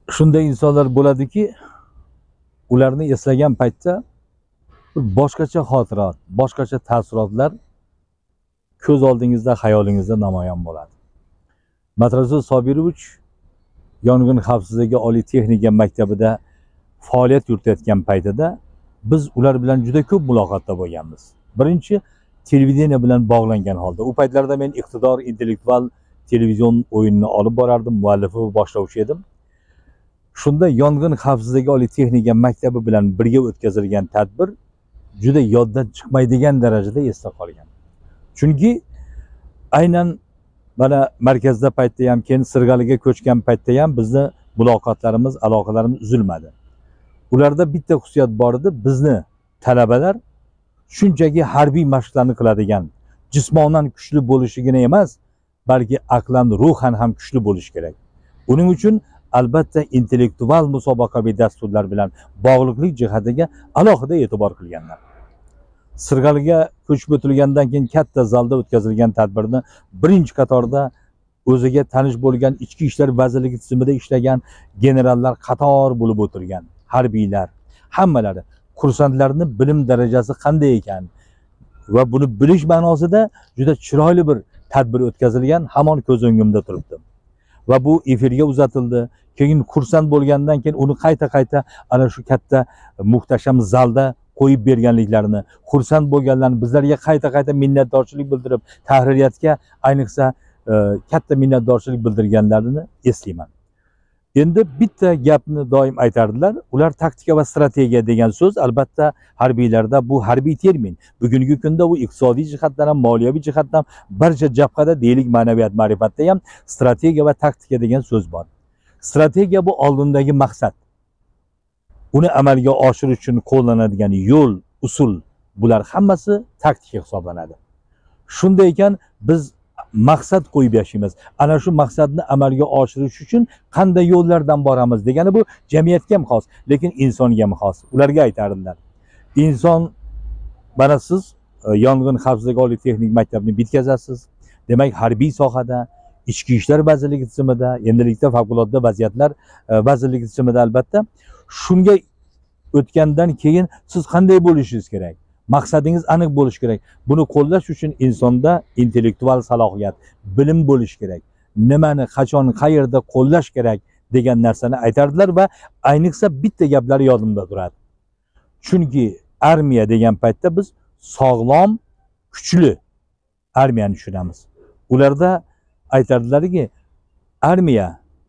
shunday insonlar bo'ladiki, ularni eslagan paytda boshqacha xotirot, boshqacha taassurotlar ko'z oldingizda, xayolingizda namoyon bo'ladi. Matrasul Sobirovich yong'in xavfsizligi oliy texnika maktabida faoliyat yuritayotgan paytida biz ular bilan juda ko'p muloqotda bo'lganmiz. Birinchi, televideniya bilan bog'langan holda. U paytlarda men iqtidor intellektual televizion o'yinini olib borardim, muallifi va boshlovchi edim. Shunda yong'in xavfsizligi oliy texnika maktabi bilan birga o'tkazilgan tadbir juda yoddan chiqmaydigan darajada esda qolgan. Chunki aynan mana markazda paytda ham, keyin Sirg'aliga ko'chgan paytda ham bizni muloqotlarimiz, aloqalarimiz uzilmadi. Ularda bitta xususiyat bor edi, bizni talabalar shunchaki harbiy mashqlarni qiladigan, jismonan kuchli bo'lishigina emas, balki aqlan, ruhan ham kuchli bo'lish kerak. Buning uchun albatta intellektual musobaqaviy dasturlar bilan bog'liqlik jihatiga alohida e'tibor qilganlar. Sirg'aliga ko'chib o'tilgandan keyin katta zalda o'tkazilgan tadbirni birinchi qatorda o'ziga tanish bo'lgan Ichki ishlar vazirligi tizimida ishlagan generallar qator bo'lib o'tirgan, harbiylar, hammalari kursantlarning bilim darajasi qanday ekan va buni bilish ma'nosida juda chiroyli bir tadbir o'tkazilgan, hamon ko'z o'ngimda turibdi. Va bu efirga uzatildi. Keyin kursant bo'lgandan keyin uni qayta ana shu katta muhtasham zalda qo'yib berganliklarini, xursand bo'lganlarni bizlarga qayta minnatdorchilik bildirib, tahririyatga ayniqsa katta minnatdorchilik bildirganlarini eslayman. Endi bitta gapni doim aytardilar. Ular taktika va strategiya degan so'z albatta harbiylarda bu harbiy termin. Bugungi kunda u iqtisodiy jihatdan ham, moliyaviy jihatdan ham barcha jabhada deylik ma'naviyat ma'rifatda ham strategiya va taktika degan so'z bor. Strategiya bu oldindagi maqsad. Uni amalga oshirish uchun qo'llanadigan yo'l, usul, bular hammasi taktika hisoblanadi. Shunday ekan biz maqsad qo'yib yashaymiz. Ana shu maqsadni amalga oshirish uchun qanday yo'llardan boramiz degani bu jamiyatga ham xos, lekin insonga ham xos. Ularga aytardilar. Inson, mana siz yong'in xavfsizligi oliy texnik maktabini bitkazasiz. Demak, harbiy sohada, Ichki ishlar vazirligi tizimida, endilikda favqulodda vaziyatlar vazirligi tizimida albatta shunga o'tgandan keyin siz qanday bo'lishingiz kerak? Maqsadingiz aniq bo'lishi kerak. Buni qo'llash uchun insonda intellektual salohiyat, bilim bo'lishi kerak. Nimani, qachon, qayerda qo'llash kerak degan narsani aytardilar va ayniqsa bitta gaplari yodimda turadi. Chunki armiya degan paytda biz sog'lom, kuchli armiyani tushunamiz. Ularda aytardilarki, armiya,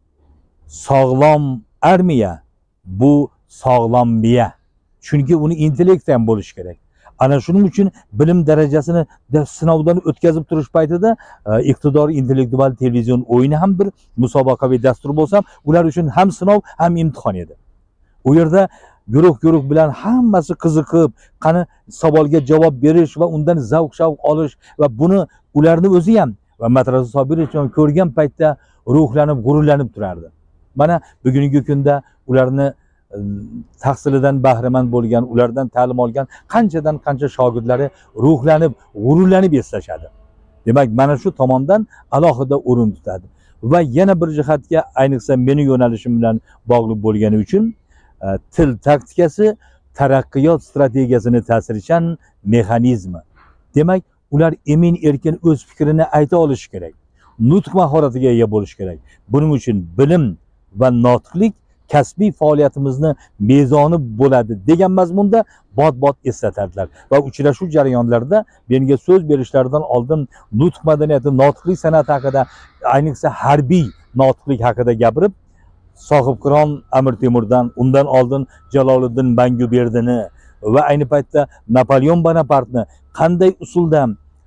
sog'lom armiya bu sog'lom biya. Chunki uni intellekti ham bo'lishi kerak. Ana shuning uchun bilim darajasini sinovdan o'tkazib turish paytida iqtidor intellektual televizion o'yini ham bir musobaqaviy dastur bo'lsa, ular uchun ham sinov, ham imtihon edi. U yerda guruh bilan hammasi qiziqib, qani savolga javob berish va undan zavq-shavq olish va buni ularni o'zi ham va Matrasul Sobirovich ko'rgan paytda ruhlanib, g'ururlanib turardi. Mana bugungi kunda ularni tahsilidan bahramand bo'lgan, ulardan ta'lim olgan qanchadan qancha shogirdlari ruhlanib, g'ururlanib eslashadi. Demak, mana shu tomondan alohida o'rin tutadi. Va yana bir jihatga, ayniqsa meni yo'nalishim bilan bog'liq bo'lgani uchun til taktikasi taraqqiyot strategiyasini ta'sirchan mexanizmi. Demak, ular emin erkin o'z fikrini ayta olishi kerak. Nutq mahoratiga ega bo'lish kerak. Buning uchun bilim va notiqlik kasbiy faoliyatimizni mezoni bo'ladi degan mazmunda bot eslatardilar. Va uchrashuv jarayonlarida menga so'z berishlaridan oldin nutq madaniyati, notiqlik san'ati haqida, ayniqsa harbiy notiqlik haqida gapirib, Sohibqiron Amir Temurdan, undan oldin Jaloliddin Banguberdini va ayni paytda Napoleon Bonapartni qanday usuldan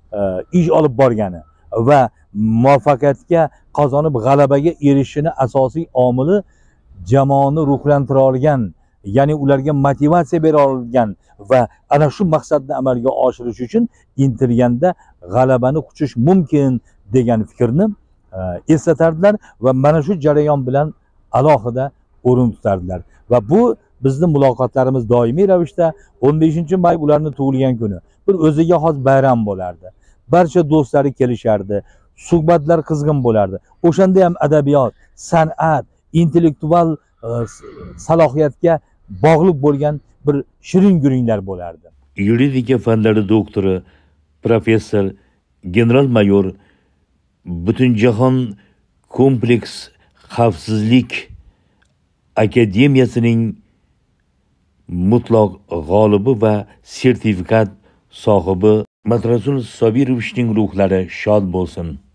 ish olib borgani va muvaffaqiyatga qozonib g'alabaga erishishini asosiy omili jamoani ruhlantira olgan, ya'ni ularga motivatsiya bera olgan va ana shu maqsadni amalga oshirish uchun intilganda g'alabani quchish mumkin degan fikrni eslatardilar va mana shu jarayon bilan alohida o'rin tutardilar. Va bu bizning muloqotlarimiz doimiy ravishda 15-may ularning tug'ilgan kuni bir o'ziga xos bayram bo'lardi. Barcha do'stlari kelishardi, suhbatlar qizg'in bo'lardi. O'shanda ham adabiyot, san'at, intellektual salohiyatga bog'liq bo'lgan bir shirin guringlar bo'lardi. Yuridika fanlari doktori, professor, general-mayor Butunjahon kompleks xavfsizlik akademiyasining mutlaq g'olibi va sertifikat sohibi Matrasul Sobirovichning ruhlari shod bo'lsin.